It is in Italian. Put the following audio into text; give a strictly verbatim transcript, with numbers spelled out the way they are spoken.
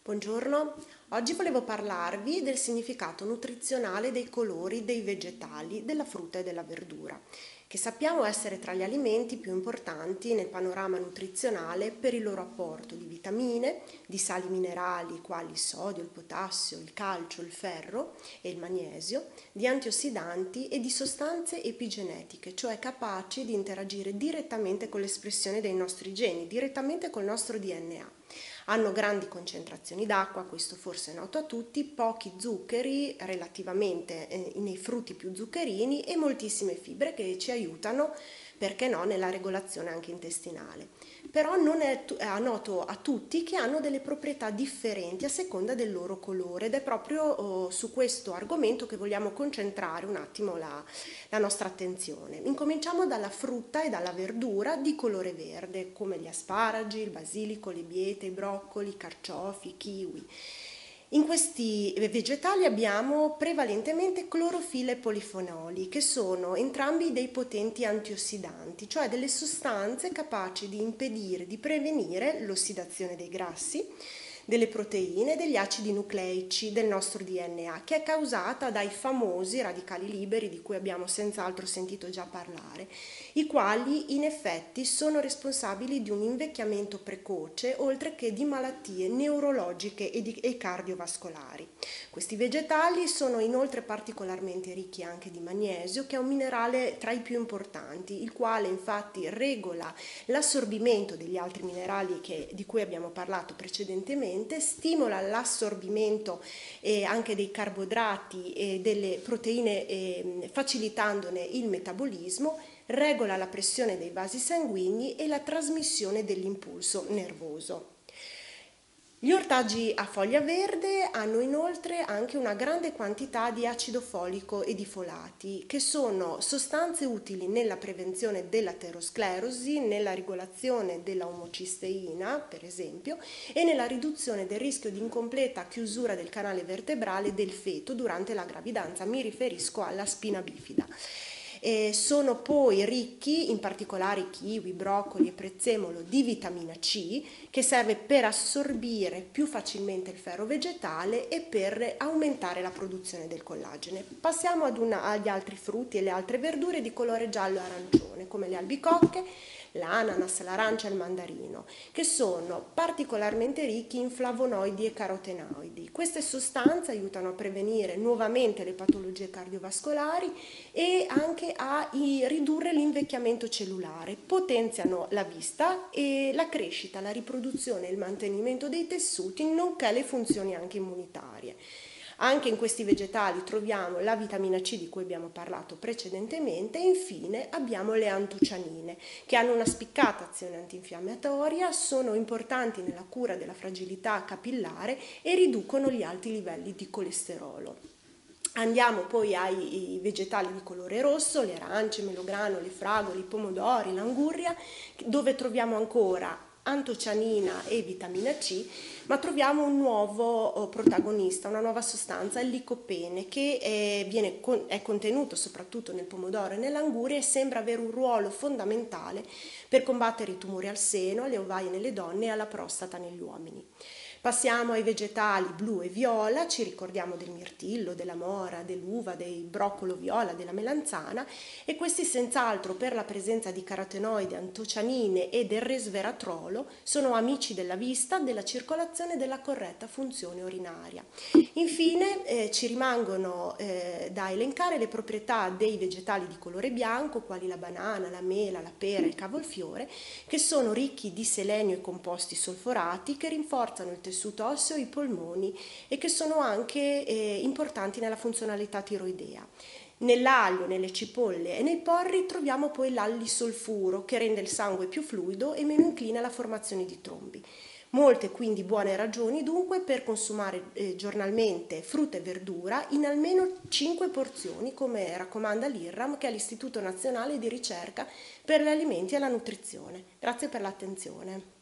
Buongiorno, oggi volevo parlarvi del significato nutrizionale dei colori dei vegetali, della frutta e della verdura, che sappiamo essere tra gli alimenti più importanti nel panorama nutrizionale per il loro apporto di vitamine, di sali minerali quali il sodio, il potassio, il calcio, il ferro e il magnesio, di antiossidanti e di sostanze epigenetiche, cioè capaci di interagire direttamente con l'espressione dei nostri geni, direttamente col nostro D N A. Hanno grandi concentrazioni d'acqua, questo forse è noto a tutti, pochi zuccheri relativamente eh, nei frutti più zuccherini e moltissime fibre che ci aiutano, perché no, nella regolazione anche intestinale. Però non è, è noto a tutti che hanno delle proprietà differenti a seconda del loro colore ed è proprio oh, su questo argomento che vogliamo concentrare un attimo la, la nostra attenzione. Incominciamo dalla frutta e dalla verdura di colore verde, come gli asparagi, il basilico, le biete, i broccoli, i carciofi, i kiwi. In questi vegetali abbiamo prevalentemente clorofilla e polifenoli, che sono entrambi dei potenti antiossidanti, cioè delle sostanze capaci di impedire, di prevenire l'ossidazione dei grassi, delle proteine e degli acidi nucleici del nostro D N A, che è causata dai famosi radicali liberi di cui abbiamo senz'altro sentito già parlare, i quali in effetti sono responsabili di un invecchiamento precoce, oltre che di malattie neurologiche e, di, e cardiovascolari. Questi vegetali sono inoltre particolarmente ricchi anche di magnesio, che è un minerale tra i più importanti, il quale infatti regola l'assorbimento degli altri minerali che, di cui abbiamo parlato precedentemente, stimola l'assorbimento eh, anche dei carboidrati e delle proteine eh, facilitandone il metabolismo, regola la pressione dei vasi sanguigni e la trasmissione dell'impulso nervoso. Gli ortaggi a foglia verde hanno inoltre anche una grande quantità di acido folico e di folati, che sono sostanze utili nella prevenzione dell'aterosclerosi, nella regolazione della omocisteina, per esempio, e nella riduzione del rischio di incompleta chiusura del canale vertebrale del feto durante la gravidanza. Mi riferisco alla spina bifida. Eh, sono poi ricchi, in particolare kiwi, broccoli e prezzemolo, di vitamina C, che serve per assorbire più facilmente il ferro vegetale e per aumentare la produzione del collagene. Passiamo ad una, agli altri frutti e le altre verdure di colore giallo-arancione, come le albicocche, l'ananas, l'arancia e il mandarino, che sono particolarmente ricchi in flavonoidi e carotenoidi. Queste sostanze aiutano a prevenire nuovamente le patologie cardiovascolari e anche a ridurre l'invecchiamento cellulare, potenziano la vista e la crescita, la riproduzione e il mantenimento dei tessuti, nonché le funzioni anche immunitarie. Anche in questi vegetali troviamo la vitamina C di cui abbiamo parlato precedentemente e infine abbiamo le antocianine, che hanno una spiccata azione antinfiammatoria, sono importanti nella cura della fragilità capillare e riducono gli alti livelli di colesterolo. Andiamo poi ai vegetali di colore rosso, le arance, il melograno, le fragole, i pomodori, l'angurria, dove troviamo ancora antocianina e vitamina C, ma troviamo un nuovo protagonista, una nuova sostanza, il licopene, che è, viene, è contenuto soprattutto nel pomodoro e nell'anguria e sembra avere un ruolo fondamentale per combattere i tumori al seno, alle ovaie nelle donne e alla prostata negli uomini. Passiamo ai vegetali blu e viola, ci ricordiamo del mirtillo, della mora, dell'uva, del broccolo viola, della melanzana e questi senz'altro per la presenza di carotenoidi, antocianine e del resveratrolo sono amici della vista, della circolazione e della corretta funzione urinaria. Infine eh, ci rimangono eh, da elencare le proprietà dei vegetali di colore bianco, quali la banana, la mela, la pera e il cavolfiore, che sono ricchi di selenio e composti solforati che rinforzano il tessuto osseo e i polmoni e che sono anche eh, importanti nella funzionalità tiroidea. Nell'aglio, nelle cipolle e nei porri troviamo poi l'allisolfuro che rende il sangue più fluido e meno incline alla formazione di trombi. Molte quindi buone ragioni dunque per consumare eh, giornalmente frutta e verdura in almeno cinque porzioni, come raccomanda l'I R A M, che è l'Istituto Nazionale di Ricerca per gli Alimenti e la Nutrizione. Grazie per l'attenzione.